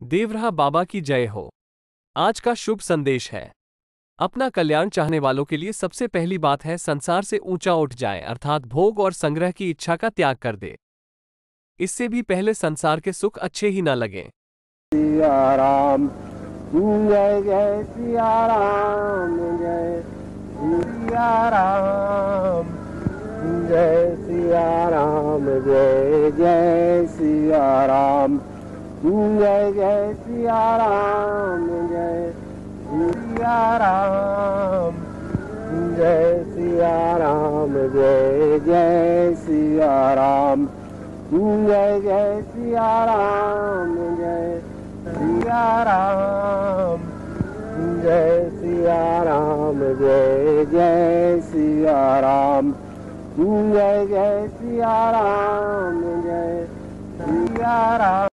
देवराहा बाबा की जय हो। आज का शुभ संदेश है, अपना कल्याण चाहने वालों के लिए सबसे पहली बात है संसार से ऊंचा उठ जाए, अर्थात भोग और संग्रह की इच्छा का त्याग कर दे। इससे भी पहले संसार के सुख अच्छे ही ना लगें। सिया राम जय जय सिया राम जय सिया राम जय सिया राम जय जय सिया राम जय जय सिया राम जय सिया राम जय सिया राम जय जय सिया राम जय जय सिया राम जय सिया राम जय सिया राम जय जय सिया राम जय जय सिया राम जय सिया राम।